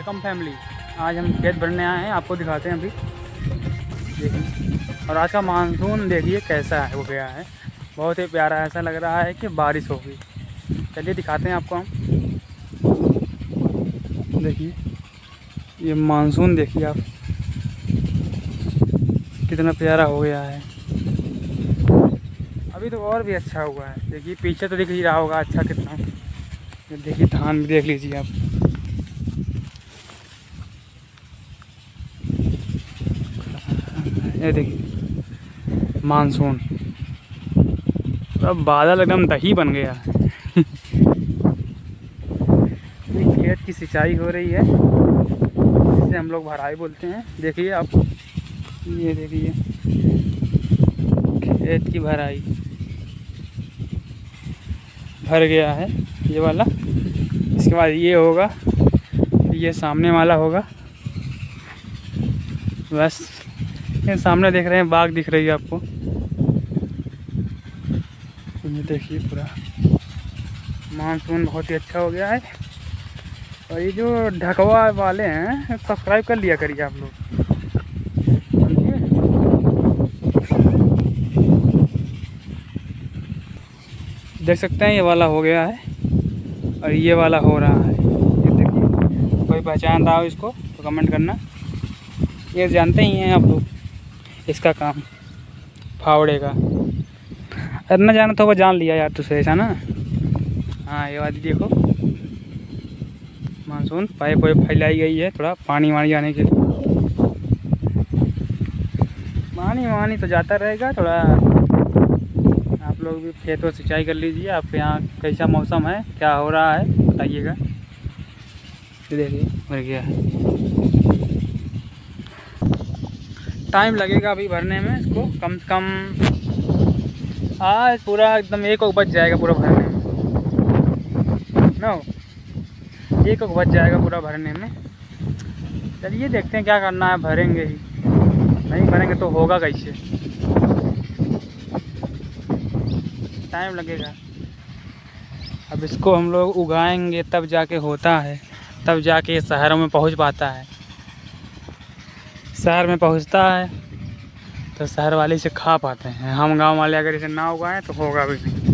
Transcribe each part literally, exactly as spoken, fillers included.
Welcome family. आज हम खेत भरने आए हैं, आपको दिखाते हैं अभी। देखिए, और आज का मानसून देखिए कैसा है हो गया है, बहुत ही प्यारा। ऐसा लग रहा है कि बारिश होगी। चलिए दिखाते हैं आपको हम। देखिए ये मानसून देखिए आप, कितना प्यारा हो गया है। अभी तो और भी अच्छा हुआ है। देखिए पीछे तो दिख ही रहा होगा अच्छा कितना। देखिए धान भी देख लीजिए आप। ये देखिए मानसून, अब बादल एकदम दही बन गया है। ये खेत की सिंचाई हो रही है, जिसे हम लोग भराई बोलते हैं। देखिए आप, ये देखिए खेत की भराई भर गया है ये वाला। इसके बाद ये होगा, ये सामने वाला होगा। बस ये सामने देख रहे हैं, बाग दिख रही है आपको। ये देखिए पूरा मानसून बहुत ही अच्छा हो गया है। और ये जो ढकवा वाले हैं, सब्सक्राइब कर लिया करिए आप लोग, समझिए। देख सकते हैं ये वाला हो गया है और ये वाला हो रहा है। ये देखिए, कोई पहचान रहा हो इसको तो कमेंट करना। ये जानते ही हैं आप लोग इसका काम, फावड़े का। अरे ना जाना तो वो जान लिया यार तुझसे, ऐसा ना। हाँ ये वाली देखो, मानसून पाइप वाइप फैलाई गई है, थोड़ा पानी वानी जाने के लिए। पानी वानी तो जाता रहेगा थोड़ा। आप लोग भी खेतों सिंचाई कर लीजिए। आपके यहाँ कैसा मौसम है, क्या हो रहा है बताइएगा। देखिए भर गया है, टाइम लगेगा अभी भरने में इसको। कम से कम आज पूरा एकदम एक एक बज जाएगा पूरा भरने में। नो एक एक बज जाएगा पूरा भरने में। चलिए देखते हैं क्या करना है, भरेंगे ही। नहीं भरेंगे तो होगा कैसे, टाइम लगेगा। अब इसको हम लोग उगाएंगे तब जाके होता है, तब जाके शहरों में पहुंच पाता है। शहर में पहुंचता है तो शहर वाले इसे खा पाते हैं। हम गांव वाले अगर इसे ना उगाएं तो होगा भी नहीं।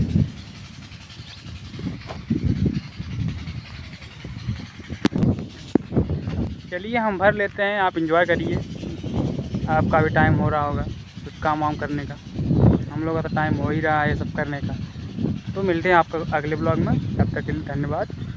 चलिए हम भर लेते हैं, आप एंजॉय करिए। आपका भी टाइम हो रहा होगा कुछ काम वाम करने का, हम लोग का तो टाइम हो ही रहा है ये सब करने का। तो मिलते हैं आपको अगले ब्लॉग में, तब तक के लिए धन्यवाद।